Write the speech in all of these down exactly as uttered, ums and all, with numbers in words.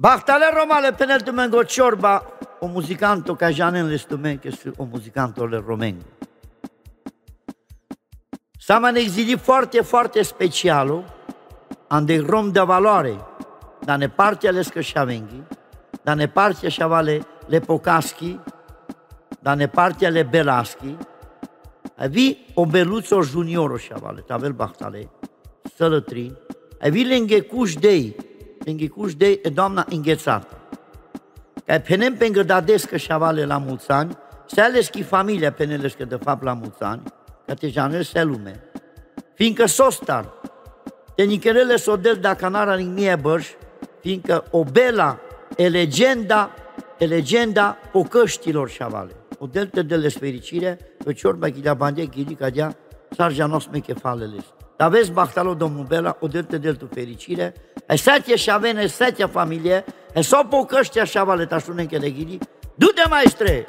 Bachtale romale penel tu mengo ciorba o musicanto ca janen le stumen che su o musicanto le romen. Sama un exili foarte, foarte specialo, an de rom de valoare, da ne parte ale scășavenghi, da ne parte șavale le pocaschi, da ne parte ale belaschi, avi o beluțo junioro șavale, tavel bachtale, sălătri, avi lenghecuș dei, lenghecuș dei e doamna înghețată. Ca penem pe îngădadescă șavale la mulți ani, se aleschi familia penelescă de fapt la mulți ani, ca te janel se lume. Fiindcă sostar, te nicherele sodel da canara în mie bărș, fiindcă o bela e legenda, e legenda pocăștilor șavale. O delte de lesfericire, că ciorba ghidea bandie ghidi ca dea sarja nosme chefalele. Dar vezi bachtalo domnul Bela, o delte del tu fericire, e setia șavene, e setia familie, e so pocăștia șavale tașune că de ghidi, du-te maestre!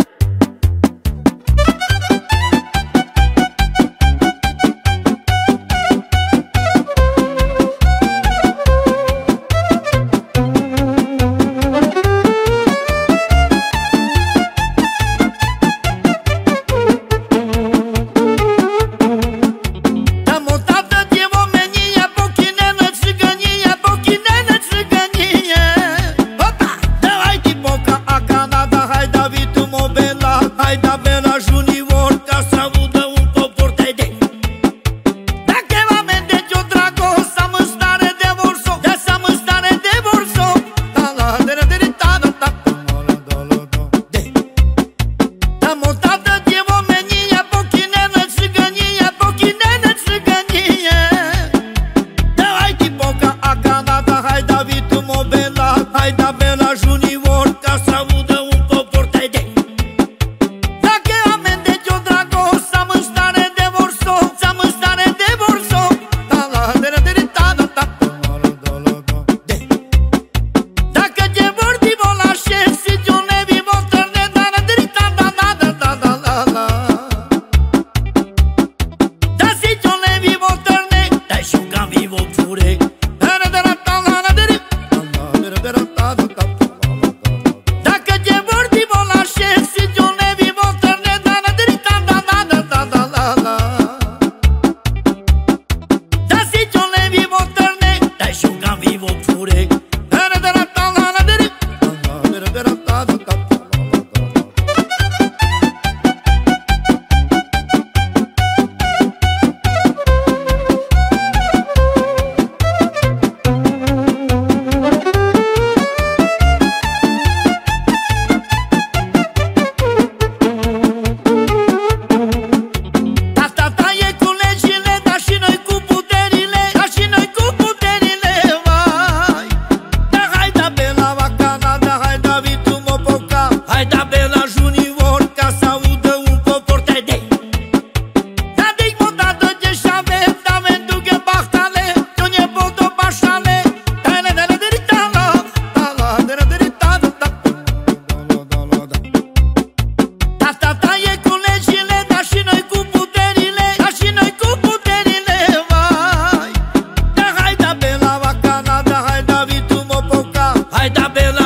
Hai da bela